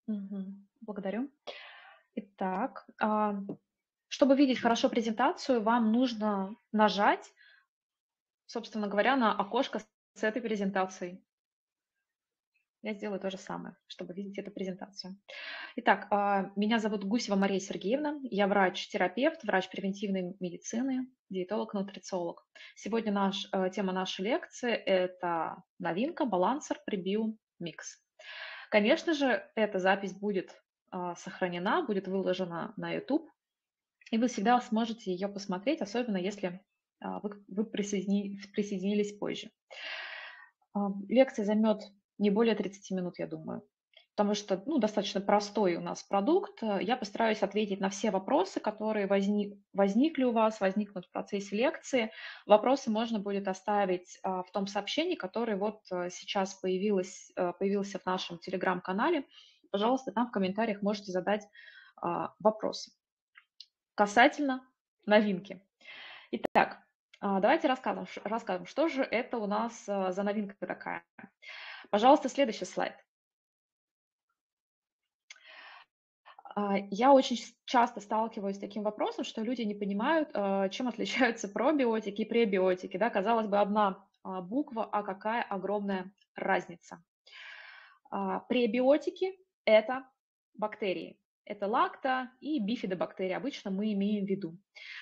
Благодарю. Итак, чтобы видеть хорошо презентацию, вам нужно нажать, собственно говоря, на окошко с этой презентацией. Я сделаю то же самое, чтобы видеть эту презентацию. Итак, меня зовут Гусева Мария Сергеевна. Я врач-терапевт, врач превентивной медицины, диетолог-нутрициолог. Сегодня тема нашей лекции – это новинка Balancer Preview Mix. Конечно же, эта запись будет сохранена, будет выложена на YouTube, и вы всегда сможете ее посмотреть, особенно если вы присоединились позже. Лекция займет не более 30 минут, я думаю, потому что достаточно простой у нас продукт. Я постараюсь ответить на все вопросы, которые возникли у вас, возникнут в процессе лекции. Вопросы можно будет оставить в том сообщении, которое вот сейчас появился в нашем телеграм-канале. Пожалуйста, там в комментариях можете задать вопросы касательно новинки. Итак, давайте расскажем, что же это у нас за новинка такая. Пожалуйста, следующий слайд. Я очень часто сталкиваюсь с таким вопросом, что люди не понимают, чем отличаются пробиотики и пребиотики. Да, казалось бы, одна буква, а какая огромная разница. Пребиотики – это бактерии. Это лакто и бифидобактерии. Обычно мы имеем в виду.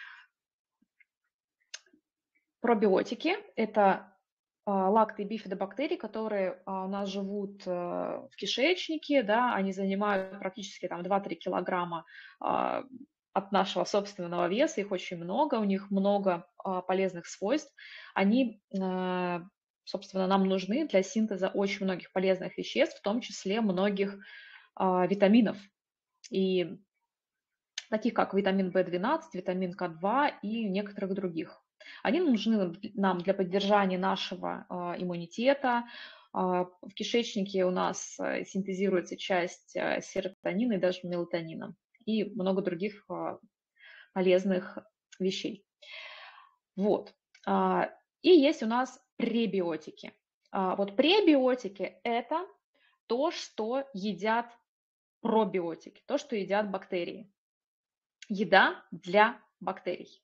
Пробиотики – это лакто- и бифидобактерии, которые у нас живут в кишечнике, да, они занимают практически там 2-3 килограмма от нашего собственного веса, их очень много, у них много полезных свойств. Они, собственно, нам нужны для синтеза очень многих полезных веществ, в том числе многих витаминов, и таких как витамин В12, витамин К2 и некоторых других. Они нужны нам для поддержания нашего иммунитета. В кишечнике у нас синтезируется часть серотонина и даже мелатонина и много других полезных вещей. Вот. И есть у нас пребиотики. Вот пребиотики – это то, что едят пробиотики, то, что едят бактерии. Еда для бактерий.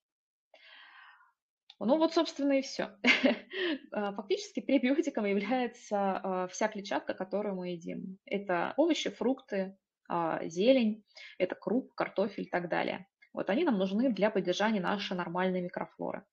Ну вот, собственно, и все. Фактически пребиотиком является вся клетчатка, которую мы едим. Это овощи, фрукты, зелень, это круп, картофель и так далее. Вот они нам нужны для поддержания нашей нормальной микрофлоры.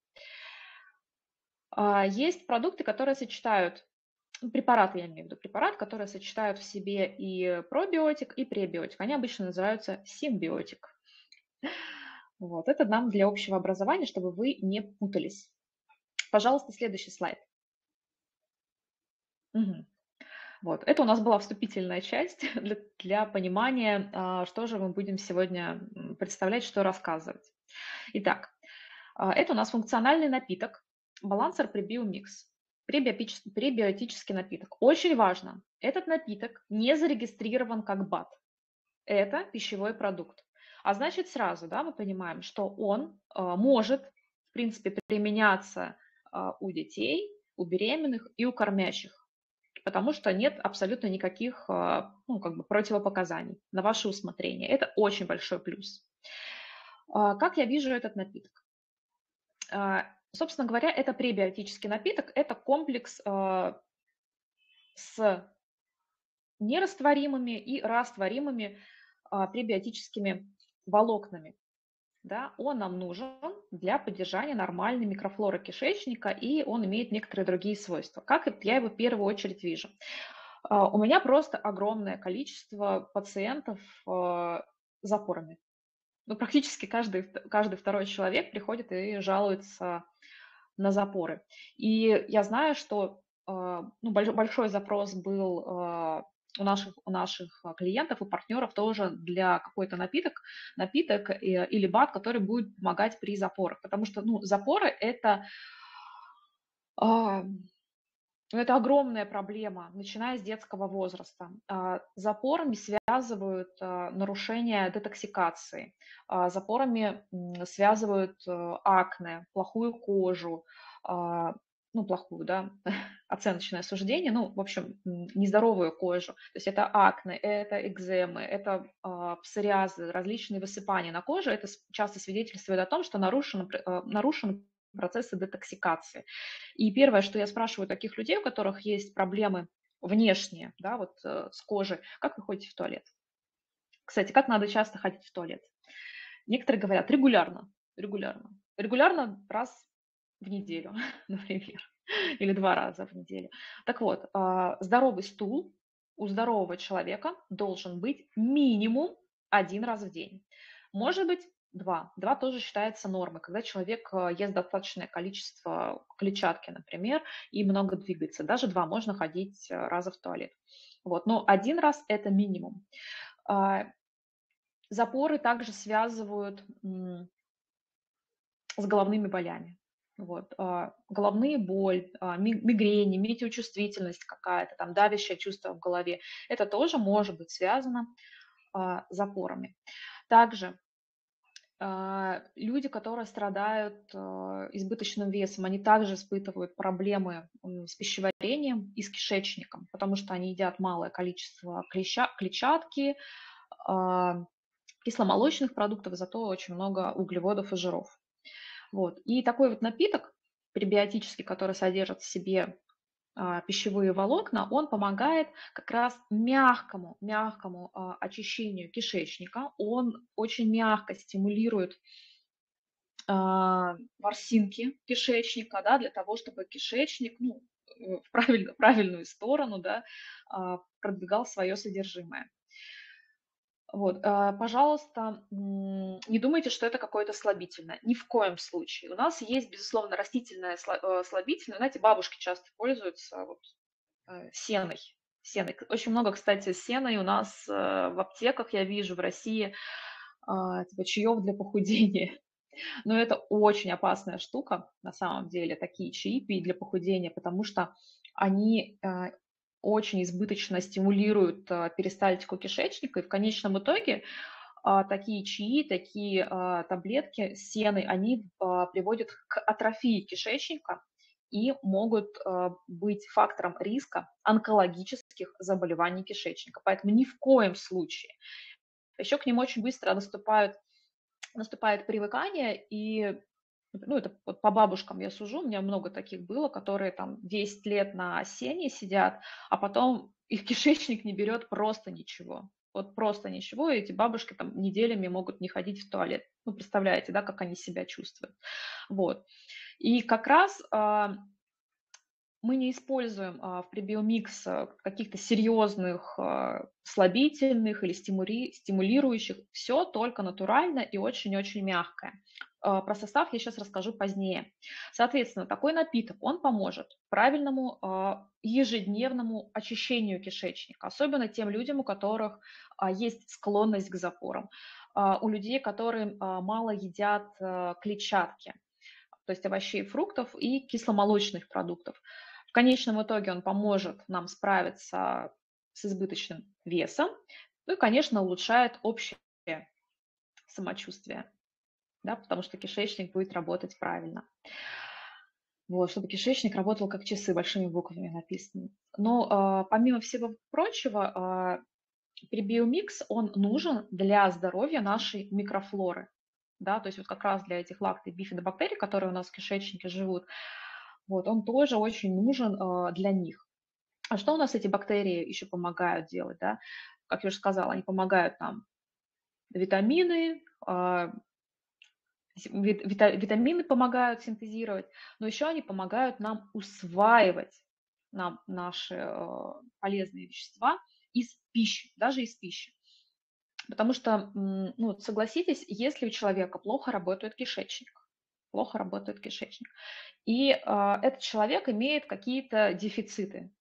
Есть продукты, которые сочетают, препараты, я имею в виду, препарат, которые сочетают в себе и пробиотик, и пребиотик. Они обычно называются симбиотик. Вот, это нам для общего образования, чтобы вы не путались. Пожалуйста, следующий слайд. Мгм. Вот, это у нас была вступительная часть для понимания, что же мы будем сегодня представлять, что рассказывать. Итак, это у нас функциональный напиток Balancer Preview Mix. Пребиотический напиток. Очень важно, этот напиток не зарегистрирован как БАД. Это пищевой продукт. А значит, сразу, да, мы понимаем, что он может, в принципе, применяться у детей, у беременных и у кормящих, потому что нет абсолютно никаких противопоказаний на ваше усмотрение. Это очень большой плюс. Как я вижу этот напиток? Собственно говоря, это пребиотический напиток, это комплекс с нерастворимыми и растворимыми пребиотическими волокнами. Да, он нам нужен для поддержания нормальной микрофлоры кишечника, и он имеет некоторые другие свойства. Как я его в первую очередь вижу? У меня просто огромное количество пациентов с запорами. Ну, практически каждый второй человек приходит и жалуется на запоры. И я знаю, что большой запрос был у наших клиентов и партнеров тоже для какой-то напиток или БАД, который будет помогать при запорах. Потому что запоры а, это огромная проблема, начиная с детского возраста. С запорами связывают нарушение детоксикации, запорами связывают акне, плохую кожу, плохую, да, оценочное суждение, ну, в общем, нездоровую кожу. То есть это акне, это экземы, это псориазы, различные высыпания на коже. Это часто свидетельствует о том, что нарушен процессы детоксикации. И первое, что я спрашиваю таких людей, у которых есть проблемы внешние, да, вот с кожей, как вы ходите в туалет? Кстати, как надо часто ходить в туалет? Некоторые говорят регулярно, регулярно. Регулярно раз в неделю, например, или 2 раза в неделю. Так вот, здоровый стул у здорового человека должен быть минимум 1 раз в день. Может быть, 2. 2 тоже считается нормой, когда человек, ест достаточное количество клетчатки, например, и много двигается. Даже 2 можно ходить, раза в туалет. Вот, но 1 раз — это минимум. А, Запоры также связывают, с головными болями. Вот, головные боль, мигрени, метеочувствительность какая-то, там давящее чувство в голове. Это тоже может быть связано, с запорами. Также, люди, которые страдают, избыточным весом, они также испытывают проблемы, с пищеварением и с кишечником, потому что они едят малое количество клетчатки, а, кисломолочных продуктов, зато очень много углеводов и жиров. Вот. И такой вот напиток пребиотический, который содержит в себе пищевые волокна, он помогает как раз мягкому очищению кишечника. Он очень мягко стимулирует ворсинки кишечника, да, для того, чтобы кишечник, ну, в правильную сторону, да, продвигал свое содержимое. Вот, пожалуйста, не думайте, что это какое-то слабительное. Ни в коем случае. У нас есть, безусловно, растительное слабительное. Знаете, бабушки часто пользуются вот, сеной. Сеной. Очень много, кстати, сеной у нас в аптеках, я вижу, в России, типа чаев для похудения. Но это очень опасная штука, на самом деле, такие чаи для похудения, потому что они очень избыточно стимулируют перистальтику кишечника, и в конечном итоге такие чаи, такие таблетки с сеной, они приводят к атрофии кишечника и могут быть фактором риска онкологических заболеваний кишечника. Поэтому ни в коем случае. Еще к ним очень быстро наступает привыкание, и, ну, это вот по бабушкам я сужу, у меня много таких было, которые там 10 лет на сене сидят, а потом их кишечник не берет просто ничего. Вот просто ничего, и эти бабушки там неделями могут не ходить в туалет. Ну, представляете, да, как они себя чувствуют. Вот. И как раз мы не используем в пребиомикс каких-то серьезных слабительных или стимулирующих. Все только натурально и очень-очень мягкое. Про состав я сейчас расскажу позднее. Соответственно, такой напиток, он поможет правильному ежедневному очищению кишечника, особенно тем людям, у которых есть склонность к запорам, у людей, которые мало едят клетчатки, то есть овощей и фруктов и кисломолочных продуктов. В конечном итоге он поможет нам справиться с избыточным весом, ну и, конечно, улучшает общее самочувствие, да, потому что кишечник будет работать правильно. Вот, чтобы кишечник работал как часы, большими буквами написано. Но помимо всего прочего, пребиомикс, он нужен для здоровья нашей микрофлоры. Да, то есть вот как раз для этих лактой бифидобактерий, которые у нас в кишечнике живут, вот, он тоже очень нужен для них. А что у нас эти бактерии еще помогают делать, да? Как я уже сказала, они помогают нам витамины, витамины помогают синтезировать, но еще они помогают нам усваивать наши полезные вещества из пищи, даже из пищи. Потому что, ну, согласитесь, если у человека плохо работает кишечник, и этот человек имеет какие-то дефициты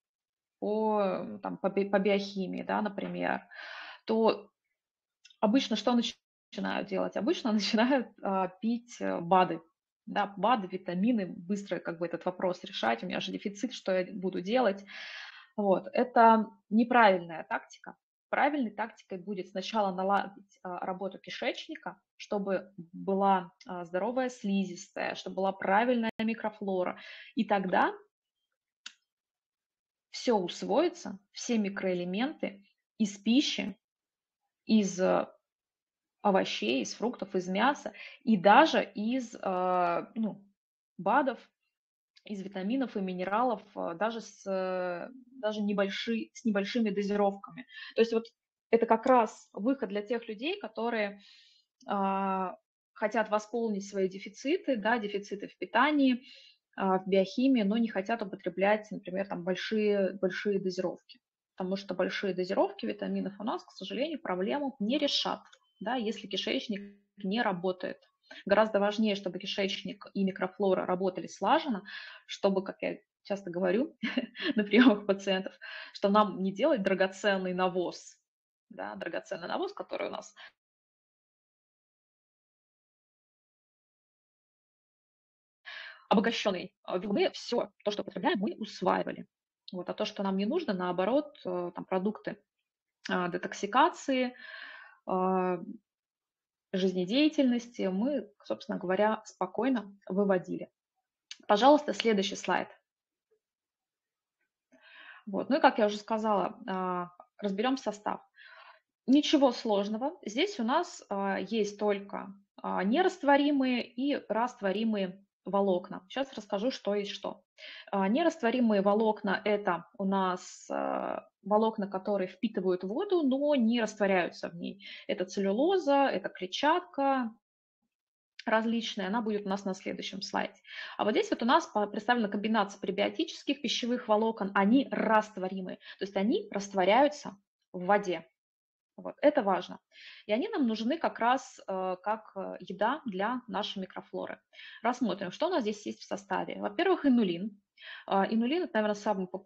по биохимии, да, например, то обычно что начинают делать? Обычно начинают пить БАДы. Да, БАДы, витамины, быстро как бы этот вопрос решать. У меня же дефицит, что я буду делать? Вот. Это неправильная тактика. Правильной тактикой будет сначала наладить работу кишечника, чтобы была здоровая слизистая, чтобы была правильная микрофлора. И тогда все усвоится, все микроэлементы из пищи, из овощей, из фруктов, из мяса и даже из ну, БАДов, из витаминов и минералов, даже с небольшими дозировками. То есть вот это как раз выход для тех людей, которые а, хотят восполнить свои дефициты, да, дефициты в питании, в биохимии, но не хотят употреблять, например, там большие дозировки. Потому что большие дозировки витаминов у нас, к сожалению, проблему не решат, да, если кишечник не работает. Гораздо важнее, чтобы кишечник и микрофлора работали слаженно, чтобы, как я часто говорю на приемах пациентов, что нам не делать драгоценный навоз, да, драгоценный навоз, который у нас обогащенный белки, все то, что потребляем, мы усваивали. Вот, а то, что нам не нужно, наоборот, там продукты детоксикации, а, жизнедеятельности мы, собственно говоря, спокойно выводили. Пожалуйста, следующий слайд. Вот. Ну и, как я уже сказала, разберем состав. Ничего сложного. Здесь у нас есть только нерастворимые и растворимые волокна. Сейчас расскажу, что есть что. Нерастворимые волокна – это у нас волокна, которые впитывают воду, но не растворяются в ней. Это целлюлоза, это клетчатка различная, она будет у нас на следующем слайде. А вот здесь вот у нас представлена комбинация пребиотических пищевых волокон, они растворимые, то есть они растворяются в воде. Вот, это важно. И они нам нужны как раз как еда для нашей микрофлоры. Рассмотрим, что у нас здесь есть в составе. Во-первых, инулин. Инулин – это, наверное,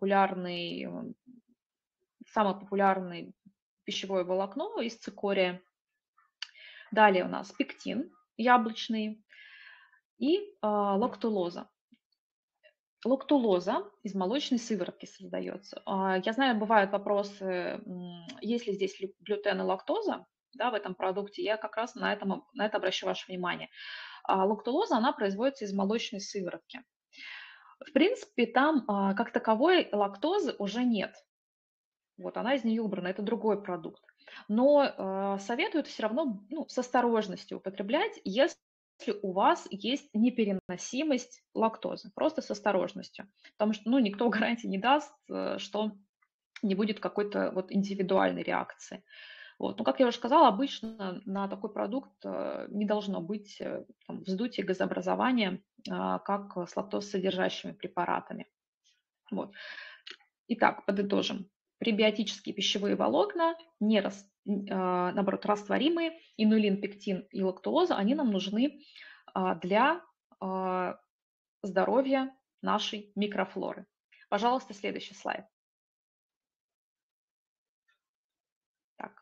самое популярное пищевое волокно из цикория. Далее у нас пектин яблочный и лактулоза. Лактулоза из молочной сыворотки создается. Я знаю, бывают вопросы, есть ли здесь глютен и лактоза, да, в этом продукте. Я как раз на это обращу ваше внимание. Лактулоза, она производится из молочной сыворотки. В принципе, там как таковой лактозы уже нет. Вот, она из нее убрана, это другой продукт. Но советуют все равно с осторожностью употреблять, если у вас есть непереносимость лактозы, просто с осторожностью. Потому что никто гарантии не даст, что не будет какой-то вот индивидуальной реакции. Вот. Ну, как я уже сказала, обычно на такой продукт не должно быть вздутия, газообразования, как с лактозсодержащими препаратами. Вот. Итак, подытожим. Пребиотические пищевые волокна, наоборот, растворимые, инулин, пектин и лактулоза, они нам нужны для здоровья нашей микрофлоры. Пожалуйста, следующий слайд. Так,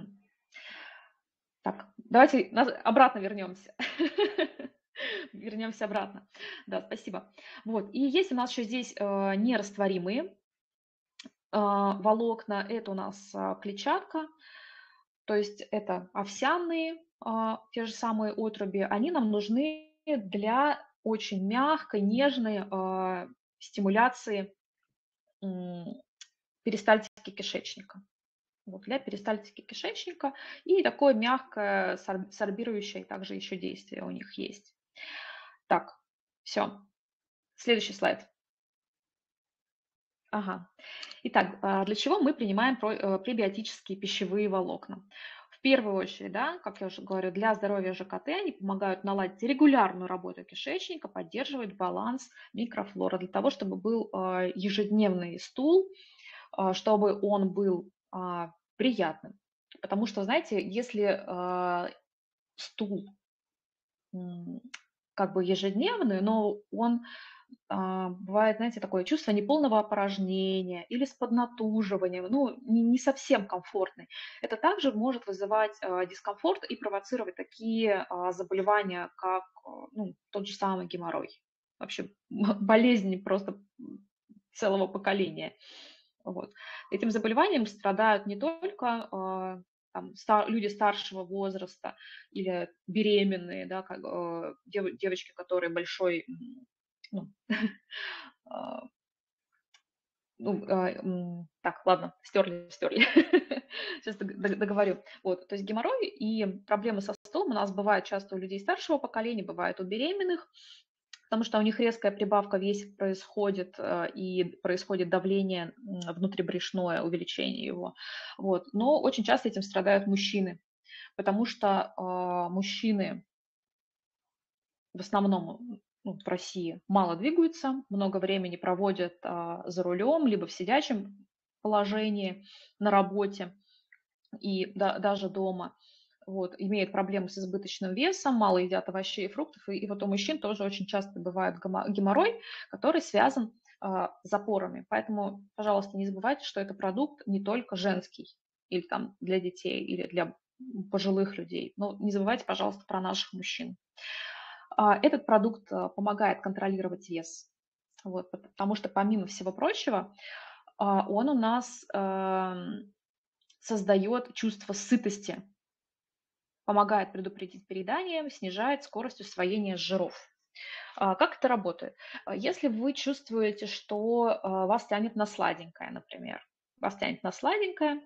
так, давайте обратно вернемся. Вернемся обратно. Да, спасибо. Вот, и есть у нас еще здесь нерастворимые волокна. Это у нас клетчатка, то есть это овсяные, те же самые отруби. Они нам нужны для очень мягкой, нежной стимуляции перистальтики кишечника. Вот, для перистальтики кишечника и такое мягкое сорбирующее также еще действие у них есть. Так, все. Следующий слайд. Ага. Итак, для чего мы принимаем пребиотические пищевые волокна? В первую очередь, да, как я уже говорю, для здоровья ЖКТ они помогают наладить регулярную работу кишечника, поддерживать баланс микрофлоры для того, чтобы был ежедневный стул, чтобы он был приятным. Потому что, знаете, если стул как бы ежедневный, но он бывает, знаете, такое чувство неполного опорожнения или с поднатуживанием, не совсем комфортный. Это также может вызывать дискомфорт и провоцировать такие заболевания, как тот же самый геморрой. Вообще болезни просто целого поколения. Вот. Этим заболеванием страдают не только люди старшего возраста или беременные, да, девочки, которые большой, Так, ладно, стерли. Сейчас договорю. Вот, то есть геморрой и проблемы со стулом у нас бывают часто у людей старшего поколения, бывает у беременных, потому что у них резкая прибавка веса происходит, и происходит давление внутрибрюшное, увеличение его. Вот. Но очень часто этим страдают мужчины, потому что мужчины в основном в России мало двигаются, много времени проводят за рулем, либо в сидячем положении на работе и даже дома. Вот, имеют проблемы с избыточным весом, мало едят овощей и фруктов. И вот у мужчин тоже очень часто бывает геморрой, который связан с запорами. Поэтому, пожалуйста, не забывайте, что это продукт не только женский, или там для детей, или для пожилых людей. Но не забывайте, пожалуйста, про наших мужчин. Этот продукт помогает контролировать вес. Вот, потому что помимо всего прочего, он у нас создает чувство сытости, помогает предупредить переедание, снижает скорость усвоения жиров. Как это работает? Если вы чувствуете, что вас тянет на сладенькое, например, вас тянет на сладенькое,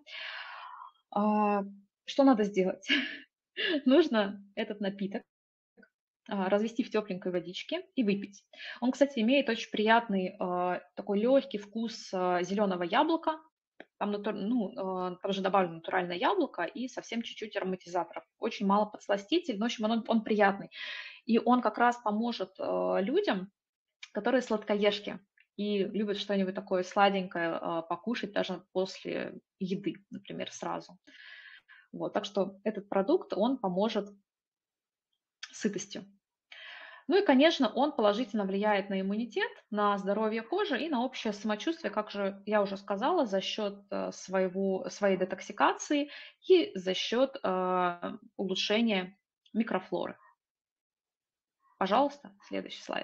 что надо сделать? Нужно этот напиток развести в тепленькой водичке и выпить. Он, кстати, имеет очень приятный такой легкий вкус зеленого яблока. Там же добавлено натуральное яблоко и совсем чуть-чуть ароматизаторов. Очень мало подсластитель, но в общем он приятный. И он как раз поможет людям, которые сладкоежки и любят что-нибудь такое сладенькое покушать даже после еды, например, сразу. Вот, так что этот продукт, он поможет сытостью. Ну и, конечно, он положительно влияет на иммунитет, на здоровье кожи и на общее самочувствие, как же я уже сказала, за счет своей детоксикации и за счет улучшения микрофлоры. Пожалуйста, следующий слайд.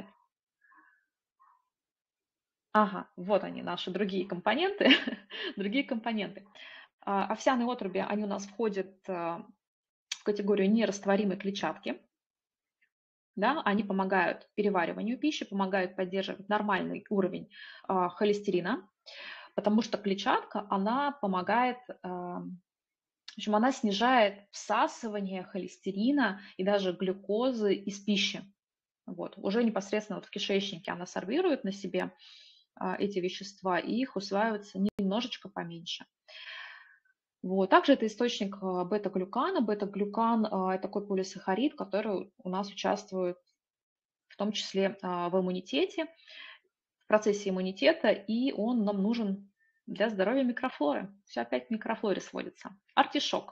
Ага, вот они, наши другие компоненты. Другие компоненты. Овсяные отруби, они у нас входят в категорию нерастворимой клетчатки. Да, они помогают перевариванию пищи, помогают поддерживать нормальный уровень холестерина, потому что клетчатка, она помогает, в общем, она снижает всасывание холестерина и даже глюкозы из пищи. Вот. Уже непосредственно вот в кишечнике она сорбирует на себе эти вещества, и их усваивается немножечко поменьше. Вот. Также это источник бета-глюкана. Бета-глюкан – это такой полисахарид, который у нас участвует в том числе в иммунитете, в процессе иммунитета, и он нам нужен для здоровья микрофлоры. Все опять к микрофлоре сводится. Артишок.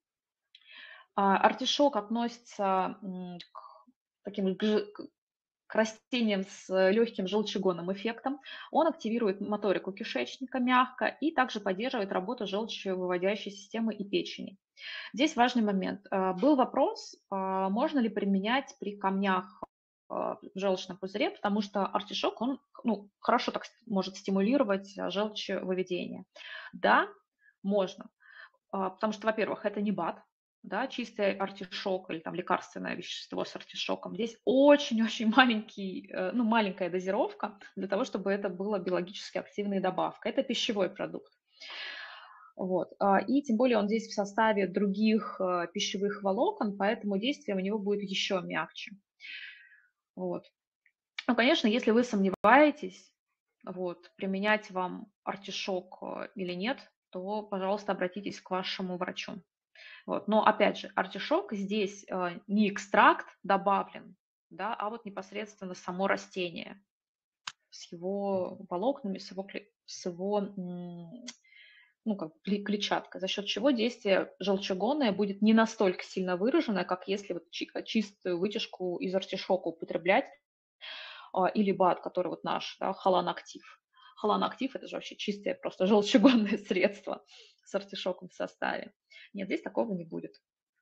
Артишок относится к таким к растениям с легким желчегонным эффектом. Он активирует моторику кишечника мягко и также поддерживает работу желчевыводящей системы и печени. Здесь важный момент. Был вопрос, можно ли применять при камнях в желчном пузыре, потому что артишок, он хорошо так может стимулировать желчевыведение. Да, можно, потому что, во-первых, это не БАД, да, чистый артишок или там лекарственное вещество с артишоком. Здесь очень-очень маленькая дозировка для того, чтобы это была биологически активная добавка. Это пищевой продукт. Вот. И тем более он здесь в составе других пищевых волокон, поэтому действие у него будет еще мягче. Вот. Ну, конечно, если вы сомневаетесь, применять вам артишок или нет, то, пожалуйста, обратитесь к вашему врачу. Вот. Но, опять же, артишок здесь не экстракт добавлен, да, а вот непосредственно само растение с его волокнами, с его клетчаткой, за счет чего действие желчегонное будет не настолько сильно выраженное, как если чистую вытяжку из артишока употреблять, или БАД, который вот наш, да, холанактив. Холанактив – это же вообще чистое просто желчегонное средство с артишоком в составе. Нет, здесь такого не будет.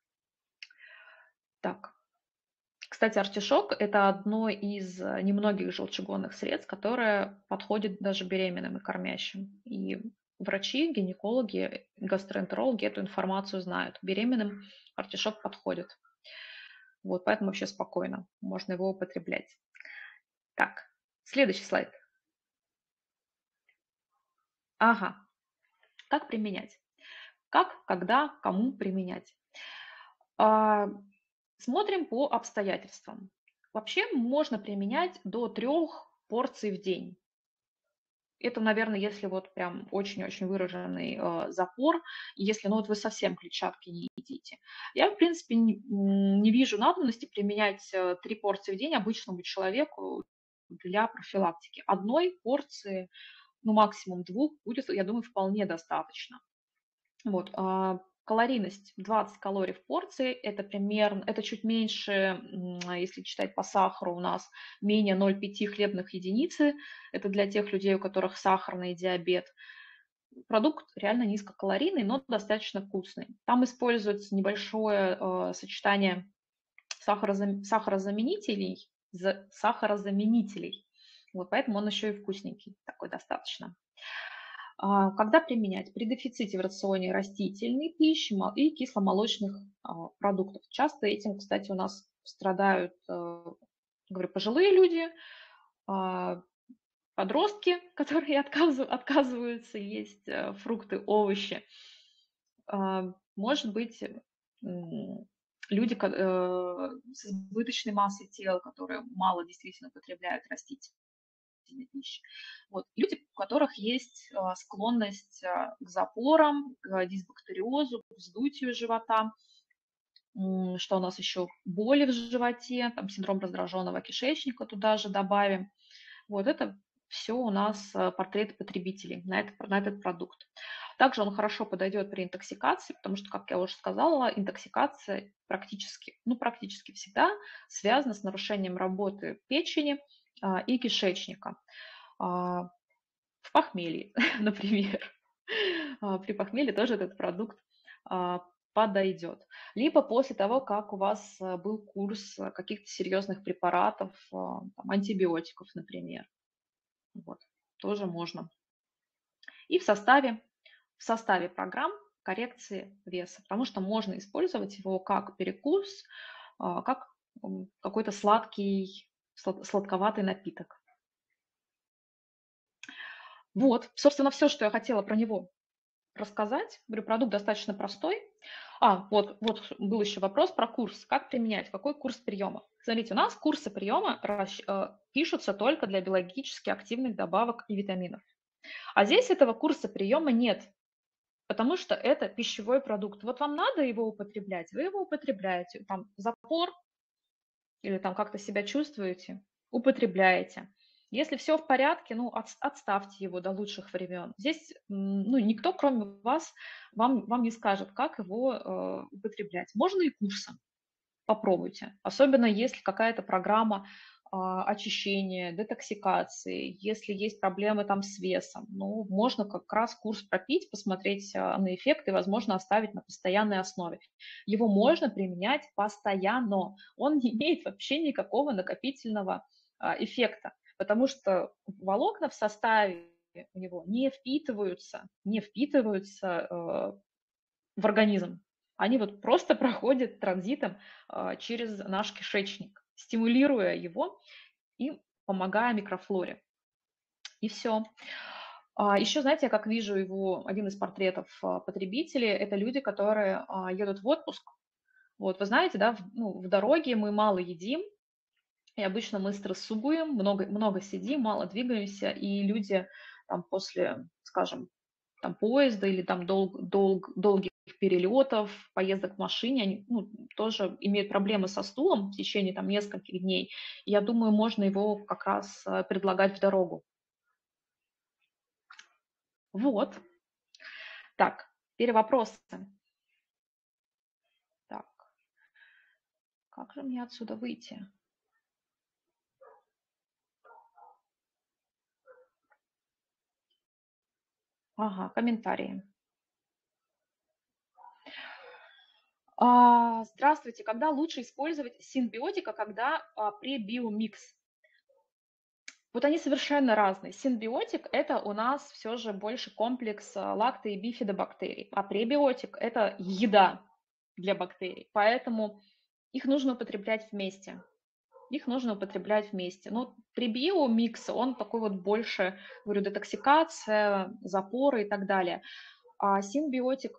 Так. Кстати, артишок – это одно из немногих желчегонных средств, которое подходит даже беременным и кормящим. И врачи, гинекологи, гастроэнтерологи эту информацию знают. Беременным артишок подходит. Вот, поэтому вообще спокойно, можно его употреблять. Так, следующий слайд. Ага, как применять? Как, когда, кому применять? А, Смотрим по обстоятельствам. Вообще можно применять до 3 порций в день. Это, наверное, если вот прям очень-очень выраженный запор, если, ну, вот вы совсем клетчатки не едите. Я, в принципе, не вижу надобности применять 3 порции в день обычному человеку для профилактики. Одной порции, ну, максимум 2 будет, я думаю, вполне достаточно. Вот, калорийность 20 калорий в порции, это примерно, это чуть меньше, если читать по сахару, у нас менее 0,5 хлебных единицы. Это для тех людей, у которых сахарный диабет. Продукт реально низкокалорийный, но достаточно вкусный. Там используется небольшое сочетание сахарозаменителей, сахарозаменителей. Вот поэтому он еще и вкусненький, такой достаточно. Когда применять? При дефиците в рационе растительной пищи и кисломолочных продуктов. Часто этим, кстати, у нас страдают, говорю, пожилые люди, а, подростки, которые отказываются есть фрукты, овощи. Может быть, люди с избыточной массой тела, которые мало действительно потребляют растительные пищи. Вот. Люди, у которых есть склонность к запорам, к дисбактериозу, к вздутию живота, что у нас еще боли в животе, там синдром раздраженного кишечника туда же добавим. Вот это все у нас портреты потребителей на этот продукт. Также он хорошо подойдет при интоксикации, потому что, как я уже сказала, интоксикация практически, ну, практически всегда связана с нарушением работы печени и кишечника. В похмелье, например. При похмелье тоже этот продукт подойдет. Либо после того, как у вас был курс каких-то серьезных препаратов, там, антибиотиков, например. Вот, тоже можно. И в составе программ коррекции веса, потому что можно использовать его как перекус, как какой-то сладковатый напиток. Вот, собственно, все, что я хотела про него рассказать. Говорю, продукт достаточно простой. Вот был еще вопрос про курс. Как применять? Какой курс приема? Смотрите, у нас курсы приема пишутся только для биологически активных добавок и витаминов. А здесь этого курса приема нет, потому что это пищевой продукт. Вот вам надо его употреблять, вы его употребляете. Там запор или там как-то себя чувствуете, употребляете. Если все в порядке, ну, отставьте его до лучших времен. Здесь, ну, никто, кроме вас, вам не скажет, как его употреблять. Можно и курсом. Попробуйте. Особенно если какая-то программа очищения, детоксикации, если есть проблемы там с весом. Ну, можно как раз курс пропить, посмотреть на эффект и, возможно, оставить на постоянной основе. Его можно применять постоянно. Он не имеет вообще никакого накопительного эффекта, потому что волокна в составе у него не впитываются в организм. Они вот просто проходят транзитом через наш кишечник, стимулируя его и помогая микрофлоре. И все. Еще, знаете, я как вижу его, один из портретов потребителей, это люди, которые едут в отпуск. Вот, вы знаете, да, в дороге мы мало едим, и обычно мы стрессуем, много сидим, мало двигаемся, и люди там после, скажем, там поезда или там долгих перелетов, поездок в машине, они, ну, тоже имеют проблемы со стулом в течение там нескольких дней. И я думаю, можно его как раз предлагать в дорогу. Вот. Так, теперь вопросы. Так, как же мне отсюда выйти? Ага, комментарии. Здравствуйте. Когда лучше использовать синбиотика, когда пребиомикс? Вот они совершенно разные. Синбиотик – это у нас все же больше комплекс лакто- и бифидобактерий, а пребиотик – это еда для бактерий. Поэтому их нужно употреблять вместе. их нужно употреблять вместе. Но пребиомикс, он такой вот больше, говорю, детоксикация, запоры и так далее. А синбиотик,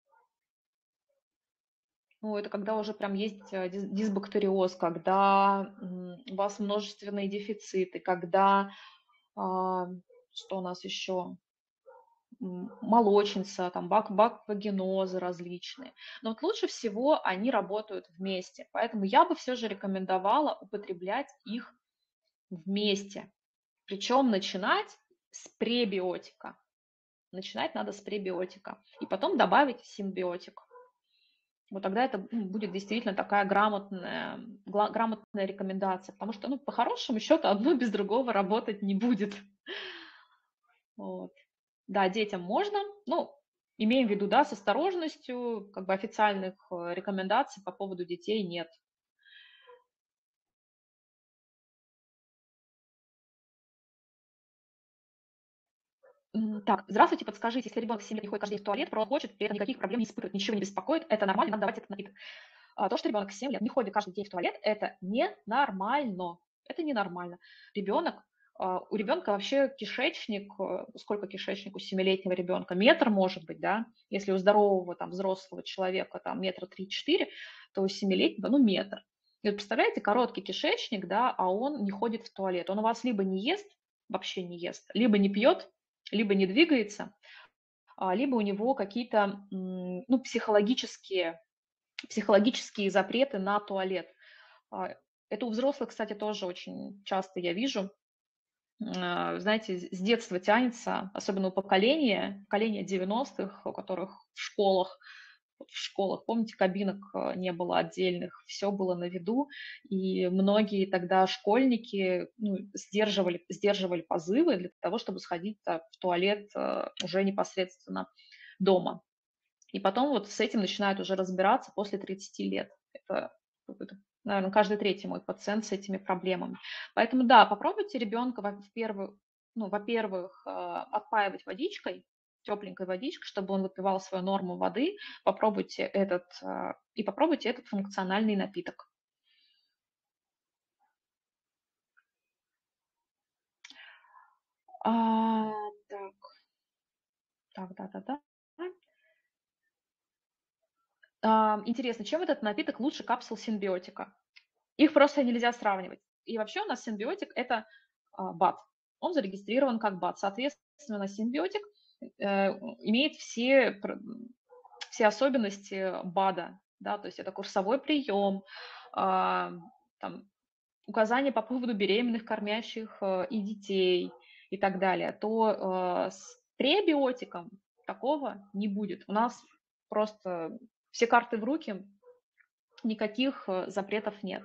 ну, это когда уже прям есть дисбактериоз, когда у вас множественные дефициты, когда, а, что у нас еще, молочница, там, баквагенозы различные. Но вот лучше всего они работают вместе. Поэтому я бы все же рекомендовала употреблять их вместе. Причем начинать с пребиотика. Начинать надо с пребиотика. И потом добавить симбиотик. Вот тогда это будет действительно такая грамотная рекомендация. Потому что, ну, по хорошему счету, одно без другого работать не будет. Вот. Да, детям можно, ну, имеем в виду, да, с осторожностью, как бы официальных рекомендаций по поводу детей нет. Так, здравствуйте, подскажите, если ребенок 7 лет не ходит каждый день в туалет, просто хочет, при этом никаких проблем не испытывает, ничего не беспокоит, это нормально, надо давать этот напиток. То, что ребенок 7 лет не ходит каждый день в туалет, это ненормально. Это ненормально. Ребенок, у ребенка вообще кишечник, сколько кишечник у 7-летнего ребенка? Метр может быть, да? Если у здорового там взрослого человека там метра 3-4, то у 7-летнего, ну, метр. И вот представляете, короткий кишечник, да, а он не ходит в туалет. Он у вас либо не ест, вообще не ест, либо не пьет, либо не двигается, либо у него какие-то, ну, психологические запреты на туалет. Это у взрослых, кстати, тоже очень часто я вижу. Знаете, с детства тянется, особенно у поколения 90-х, у которых в школах, помните, кабинок не было отдельных, все было на виду, и многие тогда школьники, ну, сдерживали позывы для того, чтобы сходить в туалет уже непосредственно дома. И потом вот с этим начинают уже разбираться после 30 лет. Это, наверное, каждый третий мой пациент с этими проблемами. Поэтому да, попробуйте ребенка, во-первых, отпаивать водичкой, тепленькой водичкой, чтобы он выпивал свою норму воды. Попробуйте этот функциональный напиток. А, так, так, да-да-да. Интересно, чем этот напиток лучше капсул синбиотика? Их просто нельзя сравнивать. И вообще у нас симбиотик — это БАД. Он зарегистрирован как БАД. Соответственно, симбиотик имеет все особенности БАДа. Да, то есть это курсовой прием, там, указания по поводу беременных, кормящих и детей и так далее. То с пребиотиком такого не будет. У нас просто все карты в руки, никаких запретов нет.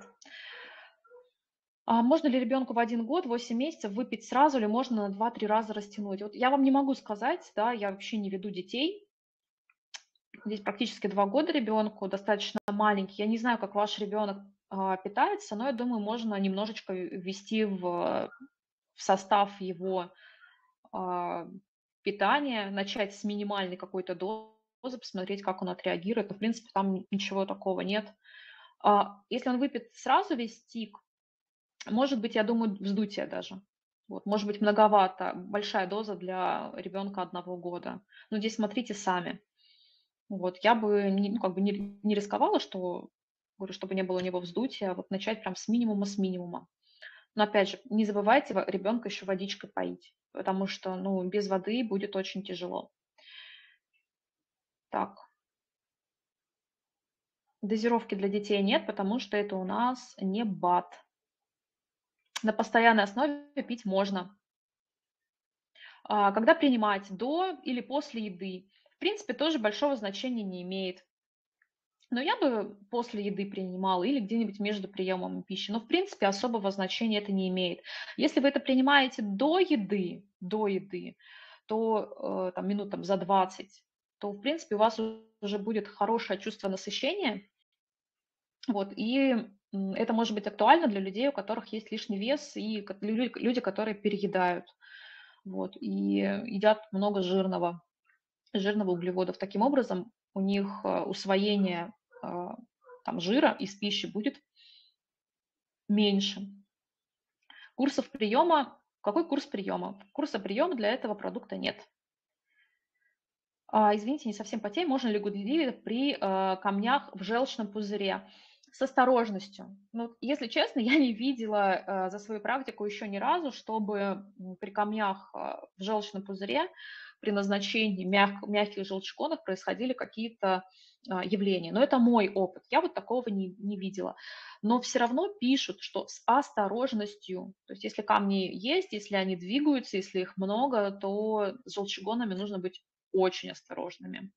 А можно ли ребенку в 1 год, 8 месяцев выпить сразу или можно на 2-3 раза растянуть? Вот я вам не могу сказать, да, я вообще не веду детей. Здесь практически 2 года ребенку, достаточно маленький. Я не знаю, как ваш ребенок питается, но я думаю, можно немножечко ввести в состав его а, питания, начать с минимальной какой-то дозы, посмотреть, как он отреагирует. Но, в принципе, там ничего такого нет. Если он выпьет сразу весь стик, может быть, я думаю, вздутие даже. Вот, может быть, многовато, большая доза для ребенка 1 года. Но здесь смотрите сами. Вот, я бы ну, как бы не рисковала, что, говорю, чтобы не было у него вздутия, а вот начать прям с минимума, с минимума. Но опять же, не забывайте ребенка еще водичкой поить, потому что, ну, без воды будет очень тяжело. Так, дозировки для детей нет, потому что это у нас не БАД. На постоянной основе пить можно. Когда принимать, до или после еды, в принципе, тоже большого значения не имеет. Но я бы после еды принимала или где-нибудь между приемом пищи. Но, в принципе, особого значения это не имеет. Если вы это принимаете до еды, то там, минут там, за 20, то, в принципе, у вас уже будет хорошее чувство насыщения. Вот, и это может быть актуально для людей, у которых есть лишний вес, и люди, которые переедают. Вот, и едят много жирного углеводов. Таким образом, у них усвоение там, жира из пищи будет меньше. Курсов приема. Какой курс приема? Курса приема для этого продукта нет. Извините, не совсем по теме. Можно ли гудливее при камнях в желчном пузыре? С осторожностью. Ну, если честно, я не видела за свою практику еще ни разу, чтобы при камнях в желчном пузыре при назначении мягких желчегонов происходили какие-то явления. Но это мой опыт. Я вот такого не видела. Но все равно пишут, что с осторожностью. То есть если камни есть, если они двигаются, если их много, то с желчегонами нужно быть очень осторожными.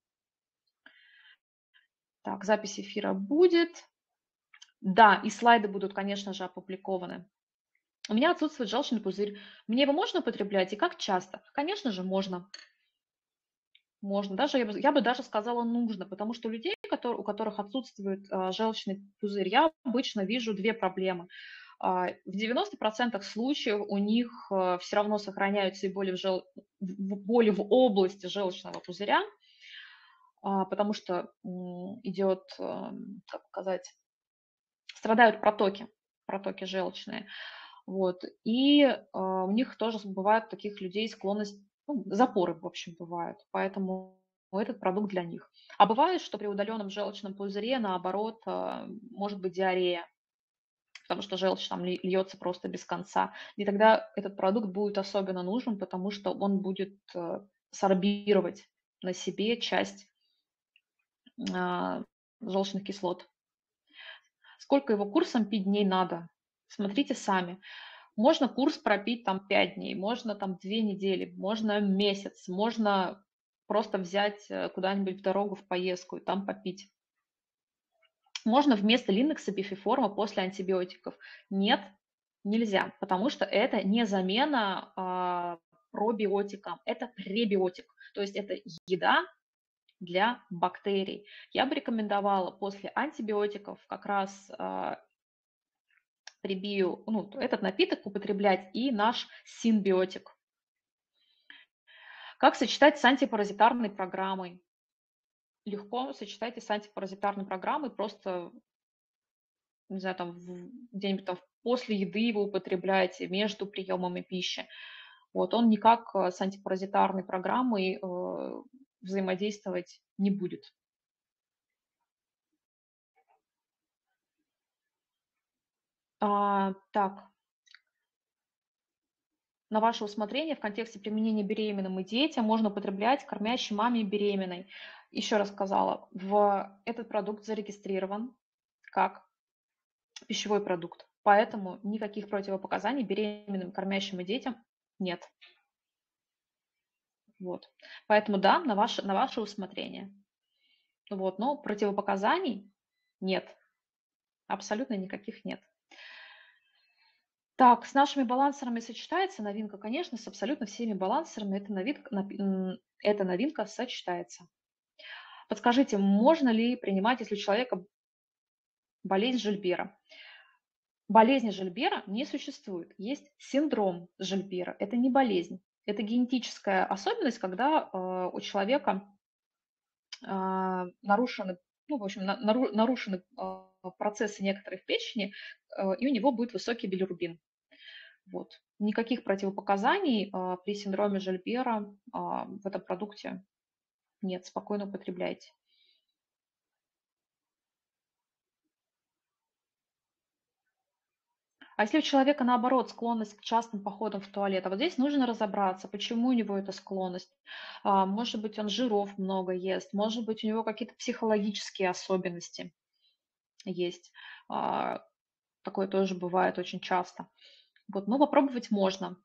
Так, запись эфира будет. Да, и слайды будут, конечно же, опубликованы. У меня отсутствует желчный пузырь. Мне его можно употреблять и как часто? Конечно же, можно. Можно. Даже я бы даже сказала нужно, потому что у людей, у которых отсутствует желчный пузырь, я обычно вижу две проблемы. В 90% случаев у них все равно сохраняются и боли в области желчного пузыря, потому что идет, как сказать, страдают протоки желчные. Вот. И у них тоже бывает у таких людей склонность, ну, запоры, в общем, бывают. Поэтому этот продукт для них. А бывает, что при удаленном желчном пузыре, наоборот, может быть диарея, потому что желчь там льется просто без конца. И тогда этот продукт будет особенно нужен, потому что он будет сорбировать на себе часть а, желчных кислот. Сколько его курсом пить дней надо? Смотрите сами. Можно курс пропить там 5 дней, можно там 2 недели, можно месяц, можно просто взять куда-нибудь в дорогу, в поездку и там попить. Можно вместо линдекса пифиформа после антибиотиков. Нет, нельзя, потому что это не замена пробиотикам, это пребиотик. То есть это еда для бактерий. Я бы рекомендовала после антибиотиков как раз прибию, ну, этот напиток употреблять и наш синбиотик. Как сочетать с антипаразитарной программой? Легко сочетайте с антипаразитарной программой, просто, не знаю, там где-нибудь там после еды его употребляете, между приемами пищи. Вот, он никак с антипаразитарной программой взаимодействовать не будет. Так, на ваше усмотрение в контексте применения беременным и детям можно употреблять кормящей маме и беременной. Еще раз сказала, этот продукт зарегистрирован как пищевой продукт, поэтому никаких противопоказаний беременным, кормящим и детям нет. Вот. Поэтому да, на ваше усмотрение. Вот. Но противопоказаний нет, абсолютно никаких нет. Так, с нашими балансерами сочетается новинка? Конечно, с абсолютно всеми балансерами эта новинка сочетается. Подскажите, можно ли принимать, если у человека болезнь Жильбера? Болезни Жильбера не существует. Есть синдром Жильбера. Это не болезнь. Это генетическая особенность, когда у человека нарушены, ну, в общем, нарушены процессы некоторые в печени, и у него будет высокий билирубин. Вот. Никаких противопоказаний при синдроме Жильбера в этом продукте нет. Спокойно употребляйте. А если у человека, наоборот, склонность к частым походам в туалет, а вот здесь нужно разобраться, почему у него эта склонность. Может быть, он жиров много ест, может быть, у него какие-то психологические особенности есть. Такое тоже бывает очень часто. Вот, но попробовать можно.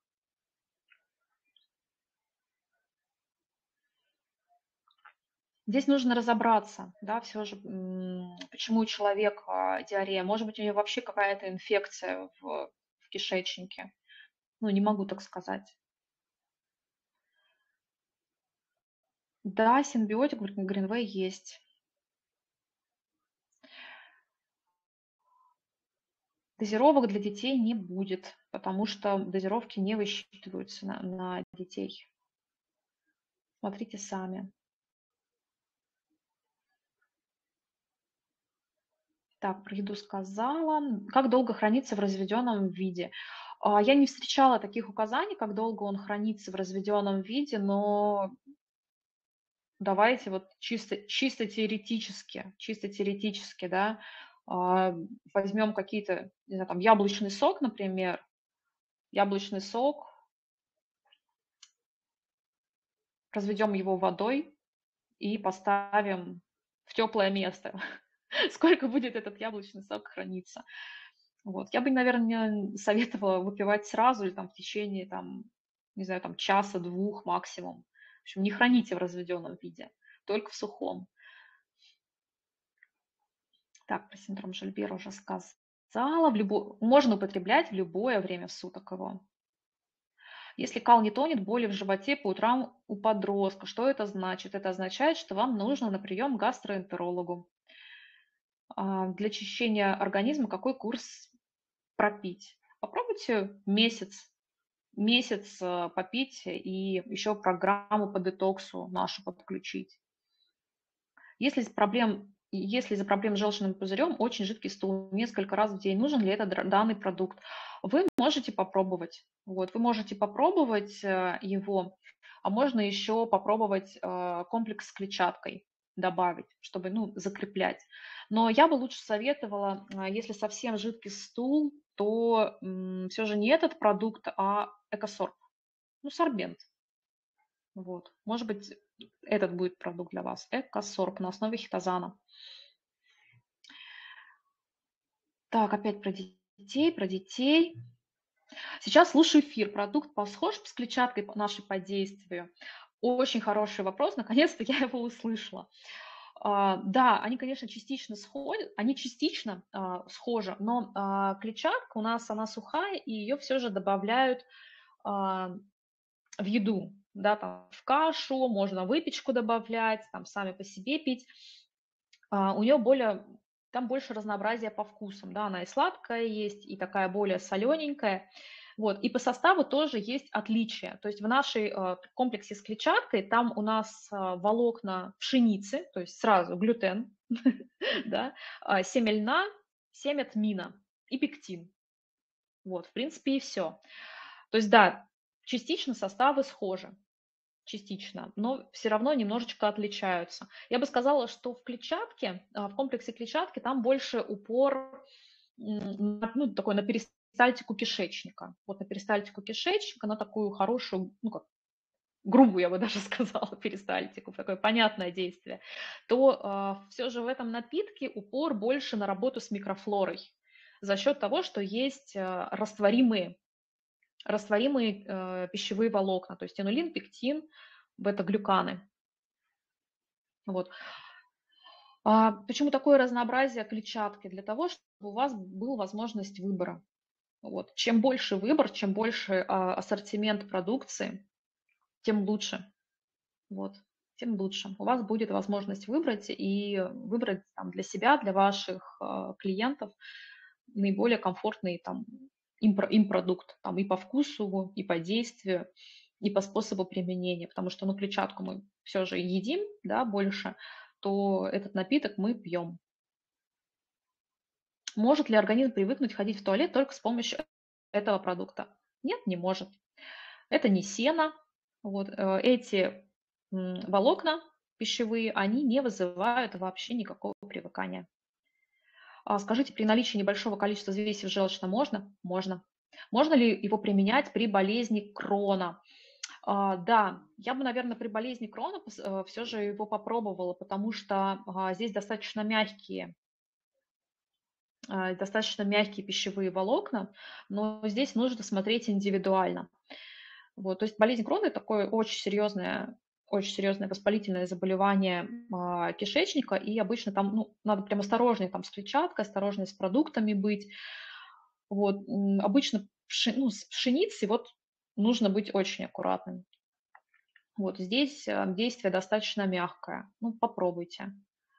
Здесь нужно разобраться, да, все же, почему у человека диарея. Может быть, у него вообще какая-то инфекция в кишечнике. Ну, не могу так сказать. Да, синбиотик Гринвей есть. Дозировок для детей не будет, потому что дозировки не высчитываются на детей. Смотрите сами. Так, про еду сказала. Как долго хранится в разведенном виде? Я не встречала таких указаний, как долго он хранится в разведенном виде, но давайте вот чисто теоретически, да, а, возьмем какие-то, не знаю, там яблочный сок, например, яблочный сок, разведем его водой и поставим в теплое место. Сколько будет этот яблочный сок храниться? Вот. Я бы, наверное, советовала выпивать сразу или там в течение, там, не знаю, там часа-двух максимум. В общем, не храните в разведенном виде, только в сухом. Так, про синдром Жильбера уже сказала. Можно употреблять в любое время суток его. Если кал не тонет, боли в животе по утрам у подростка. Что это значит? Это означает, что вам нужно на прием к гастроэнтерологу. Для очищения организма какой курс пропить? Попробуйте месяц попить и еще программу по детоксу нашу подключить. Если из-за проблем с желчным пузырем очень жидкий стул несколько раз в день, нужен ли этот данный продукт? Вы можете попробовать. Вот, вы можете попробовать его, а можно еще попробовать комплекс с клетчаткой добавить, чтобы, ну, закреплять. Но я бы лучше советовала, если совсем жидкий стул, то все же не этот продукт, а экосорб, ну, сорбент. Вот. Может быть, этот будет продукт для вас. Экосорб на основе хитозана. Так, опять про детей, про детей. Сейчас слушаю эфир. Продукт похож с клетчаткой нашей по действию? Очень хороший вопрос. Наконец-то я его услышала. Да, они, конечно, частично сходят, они частично схожи, но клетчатка у нас, она сухая, и ее все же добавляют в еду, да, там, в кашу, можно выпечку добавлять, там, сами по себе пить. У нее там больше разнообразия по вкусам, да, она и сладкая есть, и такая более солененькая. Вот, и по составу тоже есть отличия. То есть в нашей комплексе с клетчаткой там у нас волокна пшеницы, то есть сразу глютен, да, семя льна, семя тмина и пектин. Вот, в принципе, и все. То есть, да, частично составы схожи, частично, но все равно немножечко отличаются. Я бы сказала, что в клетчатке, в комплексе клетчатки там больше упор, ну, такой на перистальтику кишечника. Вот на перистальтику кишечника, на такую хорошую, ну, как грубую, я бы даже сказала, перистальтику, такое понятное действие, то все же в этом напитке упор больше на работу с микрофлорой за счет того, что есть растворимые пищевые волокна, то есть инулин, пектин, бета-глюканы. Вот. Почему такое разнообразие клетчатки? Для того, чтобы у вас была возможность выбора. Вот. Чем больше выбор, чем больше ассортимент продукции, тем лучше. Вот. Тем лучше. У вас будет возможность выбрать и выбрать там, для себя, для ваших клиентов наиболее комфортный там, им продукт там, и по вкусу, и по действию, и по способу применения. Потому что ну, клетчатку мы все же едим, да, больше, то этот напиток мы пьем. Может ли организм привыкнуть ходить в туалет только с помощью этого продукта? Нет, не может. Это не сено. Вот, эти волокна пищевые, они не вызывают вообще никакого привыкания. Скажите, при наличии небольшого количества взвеси в желчном можно? Можно. Можно ли его применять при болезни Крона? Да, я бы, наверное, при болезни Крона все же его попробовала, потому что здесь достаточно мягкие пищевые волокна, но здесь нужно смотреть индивидуально. Вот, то есть болезнь Крона – такое очень серьезное воспалительное заболевание кишечника, и обычно там ну, надо прям осторожнее там, с клетчаткой, осторожнее с продуктами быть. Вот, обычно ну, с пшеницей вот, нужно быть очень аккуратным. Вот здесь действие достаточно мягкое. Ну, попробуйте.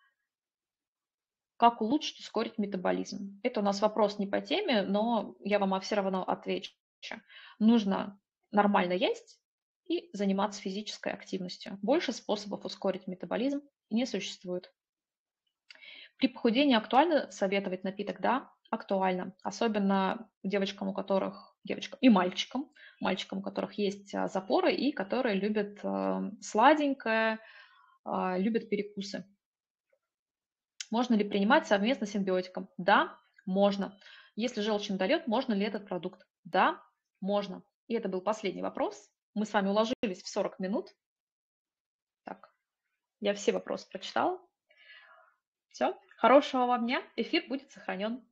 Как улучшить, ускорить метаболизм? Это у нас вопрос не по теме, но я вам все равно отвечу. Нужно нормально есть и заниматься физической активностью. Больше способов ускорить метаболизм не существует. При похудении актуально советовать напиток? Да, актуально. Особенно девочкам, у которых девочкам и мальчикам, у которых есть запоры и которые любят сладенькое, любят перекусы. Можно ли принимать совместно с симбиотиком? Да, можно. Если желчный удален, можно ли этот продукт? Да, можно. И это был последний вопрос. Мы с вами уложились в 40 минут. Так, я все вопросы прочитала. Все. Хорошего вам дня. Эфир будет сохранен.